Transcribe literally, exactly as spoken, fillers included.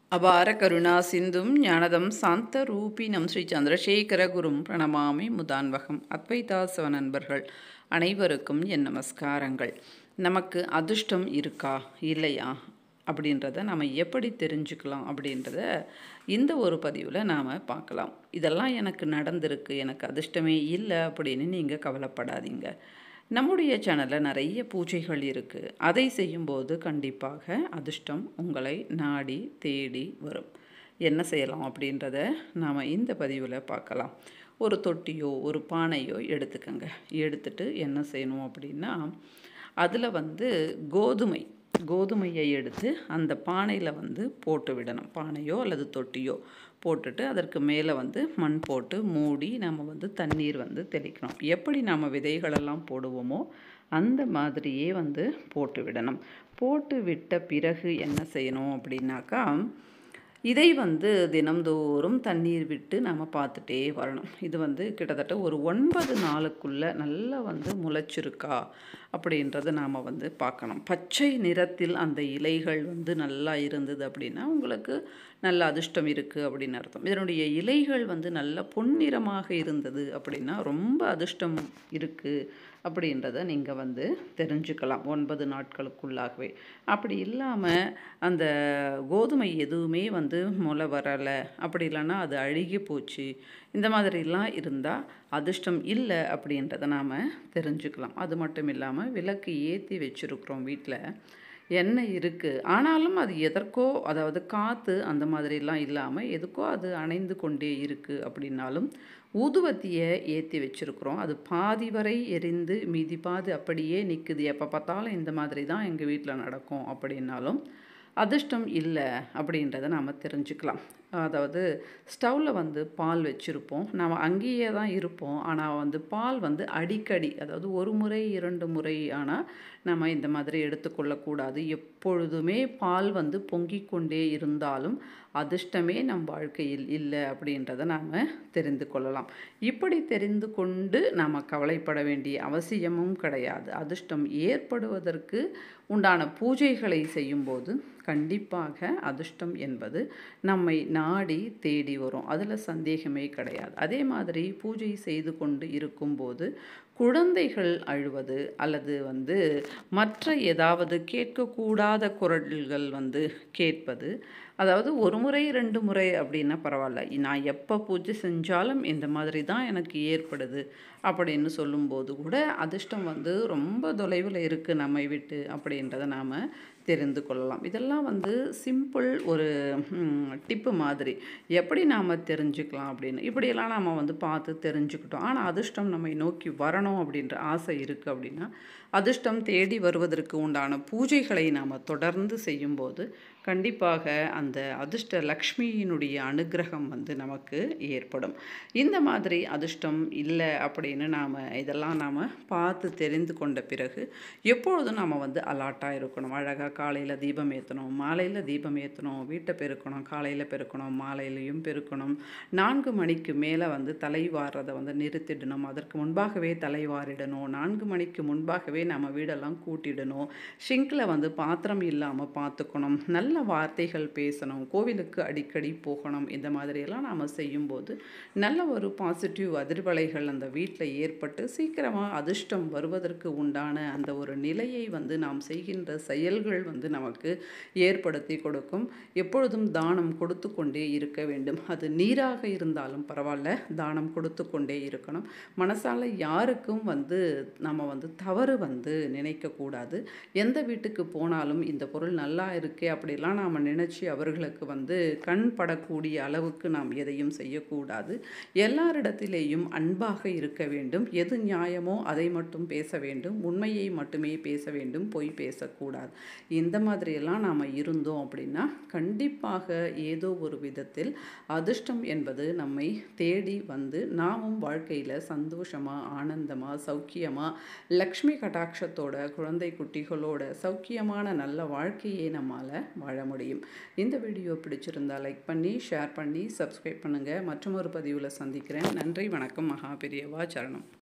அபார கருணா சிந்தும் ஞானதம் சாந்த ரூபினம் ஸ்ரீ சந்திரசேகர குரும் பிரணமாமி முதான்வகம். அத்வைதாசவ நண்பர்கள் அனைவருக்கும் என் நமஸ்காரங்கள். நமக்கு அதிர்ஷ்டம் இருக்கா இல்லையா அப்படின்றத நம்ம எப்படி தெரிஞ்சுக்கலாம் அப்படின்றத இந்த ஒரு பதிவில் நாம் பார்க்கலாம். இதெல்லாம் எனக்கு நடந்திருக்கு, எனக்கு அதிர்ஷ்டமே இல்லை அப்படின்னு நீங்கள் கவலைப்படாதீங்க. நம்முடைய சேனலில் நிறைய பூஜைகள் இருக்குது. அதை செய்யும்போது கண்டிப்பாக அதிர்ஷ்டம் உங்களை நாடி தேடி வரும். என்ன செய்யலாம் அப்படின்றத நாம் இந்த பதிவில் பார்க்கலாம். ஒரு தொட்டியோ ஒரு பானையோ எடுத்துக்கங்க. எடுத்துட்டு என்ன செய்யணும் அப்படின்னா, அதில் வந்து கோதுமை கோதுமையை எடுத்து அந்த பானையில் வந்து போட்டு விடணும். பானையோ அல்லது தொட்டியோ போட்டுட்டு அதற்கு மேலே வந்து மண் போட்டு மூடி நம்ம வந்து தண்ணீர் வந்து தெளிக்கணும். எப்படி நம்ம விதைகளெல்லாம் போடுவோமோ அந்த மாதிரியே வந்து போட்டு விடணும். போட்டு விட்ட பிறகு என்ன செய்யணும் அப்படின்னாக்கா, இதை வந்து தினம்தோறும் தண்ணீர் விட்டு நம்ம பார்த்துட்டே வரணும். இது வந்து கிட்டத்தட்ட ஒரு ஒன்பது நாளுக்குள்ளே நல்லா வந்து முளைச்சிருக்கா அப்படின்றத நாம் வந்து பார்க்கணும். பச்சை நிறத்தில் அந்த இலைகள் வந்து நல்லா இருந்தது அப்படின்னா உங்களுக்கு நல்ல அதிர்ஷ்டம் இருக்குது அப்படின்னு அர்த்தம். இதனுடைய இலைகள் வந்து நல்ல பொன்னிறமாக இருந்தது அப்படின்னா ரொம்ப அதிர்ஷ்டம் இருக்குது அப்படின்றத நீங்கள் வந்து தெரிஞ்சுக்கலாம் ஒன்பது நாட்களுக்குள்ளாகவே. அப்படி இல்லாமல் அந்த கோதுமை எதுவுமே வந்து முளை வரலை, அப்படி இல்லைன்னா அது அழுகி போச்சு, இந்த மாதிரிலாம் இருந்தால் அதிர்ஷ்டம் இல்லை அப்படின்றத நாம் தெரிஞ்சுக்கலாம். அது மட்டும் இல்லாமல் விளக்கு ஏற்றி வச்சுருக்குறோம், வீட்டில் எண்ணெய் இருக்குது, ஆனாலும் அது எதற்கோ, அதாவது காற்று அந்த மாதிரிலாம் இல்லாமல் எதுக்கோ அது அணைந்து கொண்டே இருக்குது அப்படின்னாலும் ஊதுவத்தியை ஏற்றி வச்சுருக்குறோம், அது பாதி வரை எரிந்து மீதி பாதி அப்படியே நிற்குது, எப்போ பார்த்தாலும் இந்த மாதிரி தான் எங்கள் வீட்டில் நடக்கும் அப்படின்னாலும் அதிர்ஷ்டம் இல்லை அப்படின்றத நாம் தெரிஞ்சுக்கலாம். அதாவது ஸ்டவ்வில் வந்து பால் வச்சுருப்போம், நாம் அங்கேயே தான் இருப்போம், ஆனால் வந்து பால் வந்து அடிக்கடி, அதாவது ஒரு முறை இரண்டு முறை ஆனால் நம்ம இந்த மாதிரி எடுத்துக்கொள்ளக்கூடாது. எப்பொழுதுமே பால் வந்து பொங்கிக் கொண்டே இருந்தாலும் அதிர்ஷ்டமே நம் வாழ்க்கையில் இல்லை அப்படின்றத நாம் தெரிந்து கொள்ளலாம். இப்படி தெரிந்து கொண்டு நாம் கவலைப்பட வேண்டிய அவசியமும் கிடையாது. அதிர்ஷ்டம் ஏற்படுவதற்கு உண்டான பூஜைகளை செய்யும்போது கண்டிப்பாக அதிர்ஷ்டம் என்பது நம்மை நாடி தேடி வரும், அதில் சந்தேகமே கிடையாது. அதே மாதிரி பூஜை செய்து கொண்டு இருக்கும்போது குழந்தைகள் அழுவது அல்லது வந்து மற்ற ஏதாவது கேட்கக்கூடாத குரல்கள் வந்து கேட்பது, அதாவது ஒரு முறை ரெண்டு முறை அப்படின்னா பரவாயில்ல, நான் எப்போ பூஜை செஞ்சாலும் இந்த மாதிரி தான் எனக்கு ஏற்படுது அப்படின்னு சொல்லும்போது கூட அதிர்ஷ்டம் வந்து ரொம்ப தொலைவில் இருக்குது நம்மை விட்டு அப்படின்றத நாம் தெரிந்து கொள்ளலாம். இதெல்லாம் வந்து சிம்பிள் ஒரு டிப்பு மாதிரி, எப்படி நாம் தெரிஞ்சுக்கலாம் அப்படின்னு. இப்படியெல்லாம் நாம் வந்து பார்த்து தெரிஞ்சுக்கிட்டோம். ஆனால் அதிர்ஷ்டம் நம்மை நோக்கி வரணும் அப்படின்ற ஆசை இருக்குது அப்படின்னா அதிர்ஷ்டம் தேடி வருவதற்கு உண்டான பூஜைகளை நாம் தொடர்ந்து செய்யும்போது கண்டிப்பாக அந்த அதிர்ஷ்ட லக்ஷ்மியினுடைய அனுகிரகம் வந்து நமக்கு ஏற்படும். இந்த மாதிரி அதிர்ஷ்டம் இல்லை அப்படின்னு நாம் இதெல்லாம் நாம் பார்த்து தெரிந்து கொண்ட பிறகு எப்பொழுதும் நாம் வந்து அலர்ட்டாக இருக்கணும். அழகாக காலையில் தீபம் ஏற்றணும், மாலையில் தீபம் ஏற்றணும், வீட்டை பெருக்கணும், காலையில் பெருக்கணும், மாலையிலையும் பெருக்கணும். நான்கு மணிக்கு மேலே வந்து தலை வாரதை வந்து நிறுத்திடணும், அதற்கு முன்பாகவே தலை வாரிடணும். நான்கு மணிக்கு முன்பாகவே நம்ம வீடெல்லாம் கூட்டிடணும். ஷிங்கில் வந்து பாத்திரம் இல்லாமல் பார்த்துக்கணும். நல்ல வார்த்தைகள் பேசணும், கோவிலுக்கு அடிக்கடி போகணும். இந்த மாதிரியெல்லாம் நாம் செய்யும்போது நல்ல ஒரு பாசிட்டிவ் அதிர்வலைகள் அந்த வீட்டில் ஏற்பட்டு சீக்கிரமாக அதிர்ஷ்டம் வருவதற்கு உண்டான அந்த ஒரு நிலையை வந்து நாம் செய்கின்ற செயல்கள் வந்து நமக்கு ஏற்படுத்தி கொடுக்கும். எப்பொழுதும் தானம் கொடுத்து கொண்டே இருக்க வேண்டும். அது நீராக இருந்தாலும் பரவாயில்ல, தானம் கொடுத்து கொண்டே இருக்கணும். மனசால யாருக்கும் வந்து நம்ம வந்து தவறு வந்து நினைக்கக்கூடாது. எந்த வீட்டுக்கு போனாலும் இந்த பொருள் நல்லா இருக்கே அப்படிலாம் நாம் நினச்சி அவர்களுக்கு வந்து கண் படக்கூடிய அளவுக்கு நாம் எதையும் செய்யக்கூடாது. எல்லாரிடத்திலேயும் அன்பாக இருக்க வேண்டும். எது நியாயமோ அதை மட்டும் பேச வேண்டும், உண்மையை மட்டுமே பேச வேண்டும், பொய் பேசக்கூடாது. இந்த மாதிரியெல்லாம் நாம் இருந்தோம் அப்படின்னா கண்டிப்பாக ஏதோ ஒரு விதத்தில் அதிர்ஷ்டம் என்பது நம்மை தேடி வந்து நாமும் வாழ்க்கையில் சந்தோஷமாக ஆனந்தமாக சௌக்கியமாக லக்ஷ்மி கடாட்சத்தோட குழந்தை குட்டிகளோட சௌக்கியமான நல்ல வாழ்க்கையை நம்மால் வாழ முடியும். இந்த வீடியோ பிடிச்சிருந்தால் லைக் பண்ணி ஷேர் பண்ணி சப்ஸ்கிரைப் பண்ணுங்கள். மற்றும் ஒரு பதிவில் சந்திக்கிறேன். நன்றி, வணக்கம். மகா பெரியவா சரணம்.